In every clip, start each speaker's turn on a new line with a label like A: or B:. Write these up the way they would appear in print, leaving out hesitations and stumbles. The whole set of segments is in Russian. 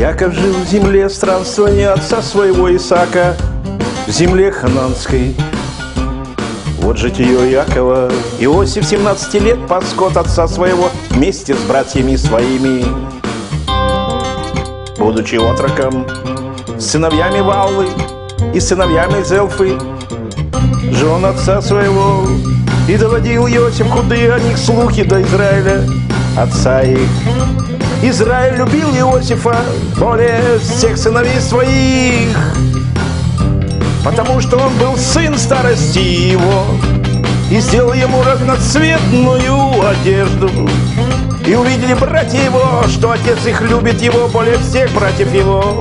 A: Яков жил в земле странствования отца своего Исаака, в земле хананской. Вот житие Иакова. Иосиф 17 лет пас скот отца своего вместе с братьями своими. Будучи отроком, с сыновьями Валлы и сыновьями Зелфы, жен отца своего, и доводил Иосиф худые о них слухи до Израиля, отца их. Израиль любил Иосифа более всех сыновей своих, потому что он был сын старости его, и сделал ему разноцветную одежду. И увидели братья его, что отец их любит его более всех братьев его,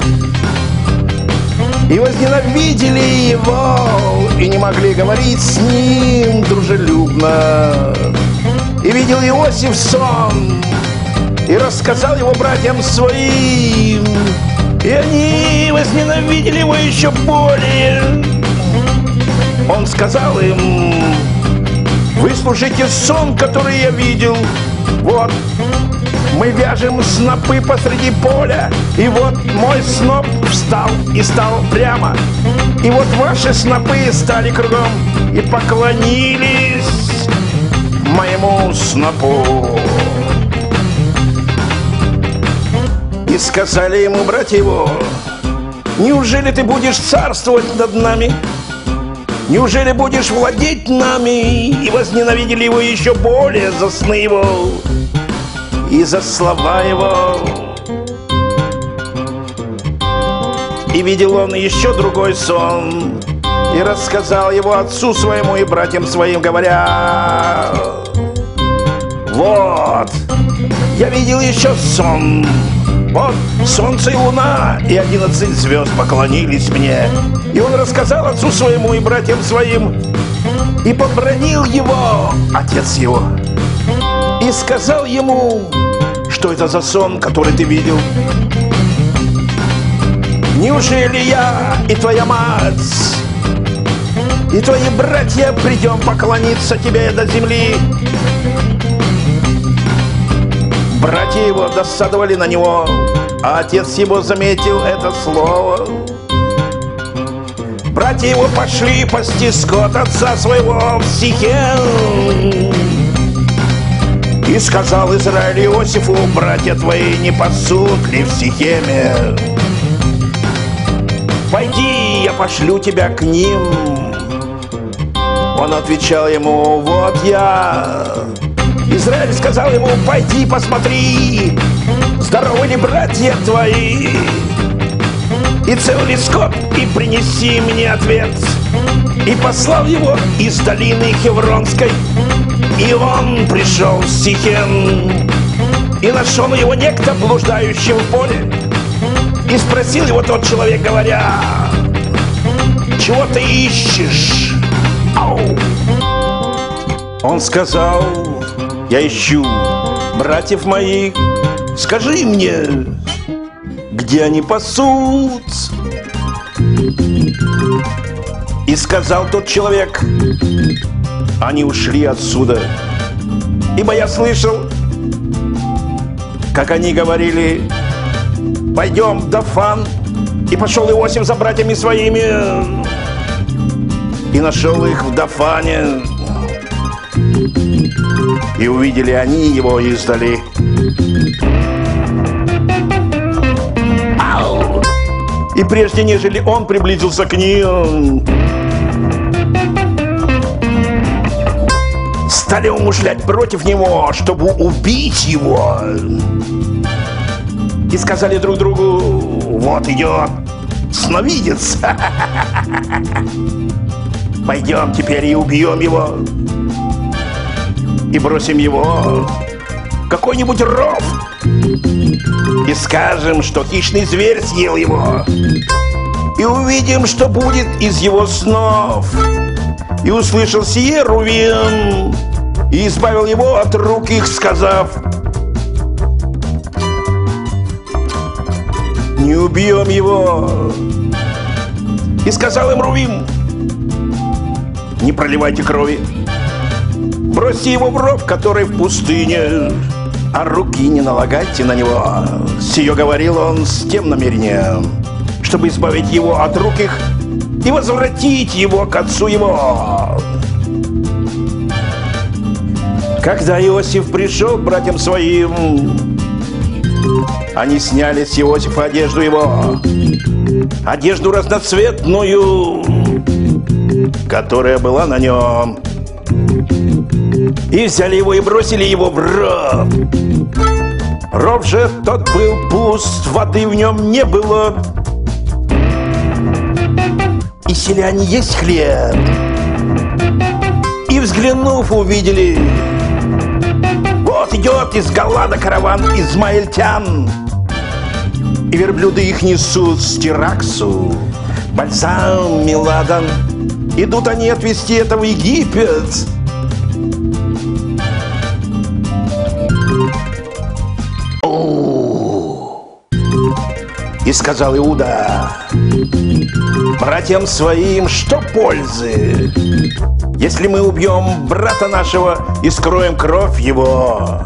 A: и возненавидели его, и не могли говорить с ним дружелюбно. И видел Иосиф сон, и рассказал его братьям своим, и они возненавидели его еще более. Он сказал им: выслушайте сон, который я видел. Вот, мы вяжем снопы посреди поля, и вот мой сноп встал и стал прямо, и вот ваши снопы стали кругом и поклонились моему снопу. И сказали ему братья его: неужели ты будешь царствовать над нами? Неужели будешь владеть нами? И возненавидели его еще более за сны его и за слова его. И видел он еще другой сон, и рассказал его отцу своему и братьям своим, говоря: вот, я видел еще сон. Вот солнце и луна и 11 звезд поклонились мне. И он рассказал отцу своему и братьям своим, и побранил его отец его, и сказал ему: что это за сон, который ты видел? Неужели я и твоя мать и твои братья придем поклониться тебе до земли? Братья его досадовали на него, а отец его заметил это слово. Братья его пошли пасти скот отца своего в Сихем. И сказал Израиль Иосифу: братья твои не пасут ли в Сихеме? Пойди, я пошлю тебя к ним. Он отвечал ему: вот я. Израиль сказал ему: пойди посмотри, здоровы ли братья твои, и цел ли скот, и принеси мне ответ. И послал его из долины Хевронской, и он пришел в Сихем, и нашел его некто блуждающим в поле. И спросил его тот человек, говоря: чего ты ищешь? Ау! Он сказал: я ищу братьев моих, скажи мне, где они пасут? И сказал тот человек: они ушли отсюда, ибо я слышал, как они говорили: пойдем в Дафан. И пошел Иосиф за братьями своими, и нашел их в Дафане. И увидели они его издали. Ау! И прежде нежели он приблизился к ним, стали умышлять против него, чтобы убить его. И сказали друг другу: вот идет сновидец. Пойдем теперь и убьем его, и бросим его в какой-нибудь ров, и скажем, что хищный зверь съел его, и увидим, что будет из его снов. И услышал сие Рувим, и избавил его от рук их, сказав: не убьем его. И сказал им Рувим: не проливайте крови, бросьте его в ров, который в пустыне. а руки не налагайте на него. Сие говорил он с тем намерением, чтобы избавить его от рук их и возвратить его к отцу его. Когда Иосиф пришел к братьям своим, они сняли с Иосифа одежду его, одежду разноцветную, которая была на нем, и взяли его и бросили его в ров. Ров же тот был пуст, воды в нем не было. И сели они есть хлеб, и, взглянув, увидели: вот идет из Галада караван измаильтян, и верблюды их несут стираксу, бальзам, меладан. Идут они отвезти это в Египет. И сказал Иуда братьям своим: что пользы, если мы убьем брата нашего и скроем кровь его?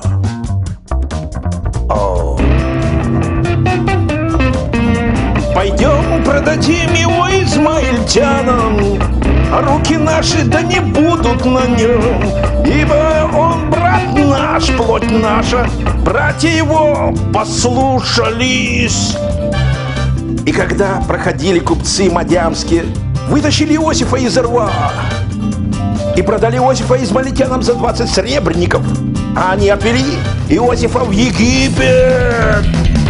A: Пойдем продадим его измаильтянам, а руки наши да не будут на нем, ибо он брат наш, плоть наша. Братья его послушались. И когда проходили купцы мадиамские, вытащили Иосифа из рва и продали Иосифа измаильтянам за 20 сребреников, а они отвели Иосифа в Египет.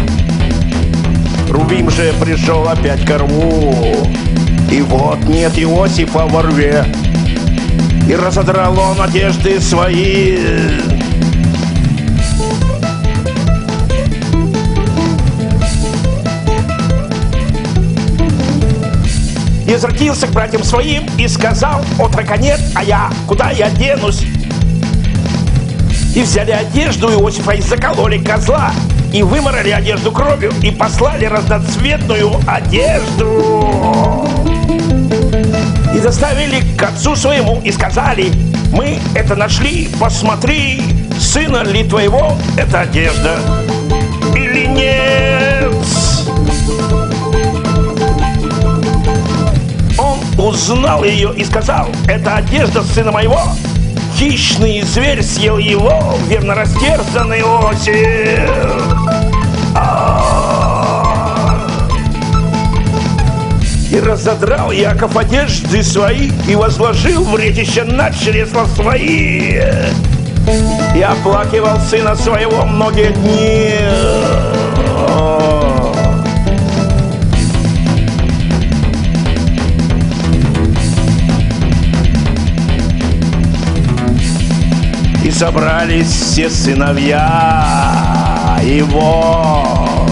A: Рувим же пришел опять к рву, и вот нет Иосифа во рве, и разодрал он одежды свои. И возвратился к братьям своим и сказал: отрока нет, а я куда я денусь? И взяли одежду Иосифа и закололи козла, и выморали одежду кровью, и послали разноцветную одежду. И доставили к отцу своему, и сказали: мы это нашли, посмотри, сына ли твоего эта одежда или нет? Он узнал ее и сказал: это одежда сына моего. Хищный зверь съел его, верно растерзанный Иосиф. И разодрал Иаков одежды свои и возложил в ретище на чресла свои. И оплакивал сына своего многие дни. И собрались все сыновья его.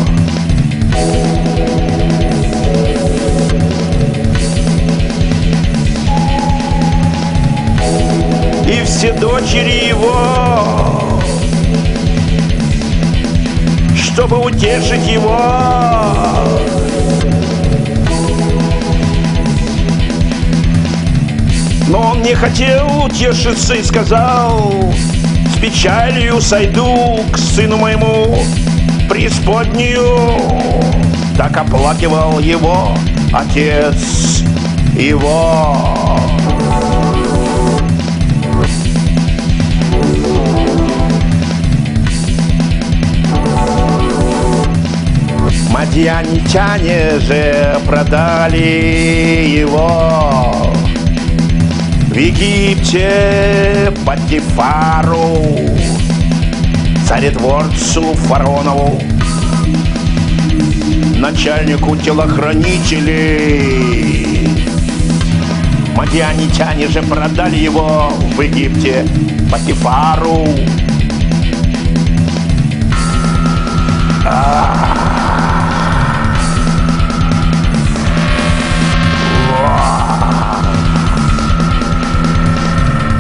A: И все дочери его, чтобы утешить его. Но он не хотел утешиться и сказал: с печалью сойду к сыну моему преисподнюю. Так оплакивал его отец его. Мадианитяне же продали его в Египте Потифару, царедворцу фараонову, начальнику телохранителей. Мадианитяне же продали его в Египте Потифару.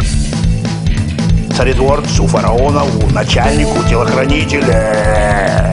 A: Царедворцу фараонову, начальнику телохранителей.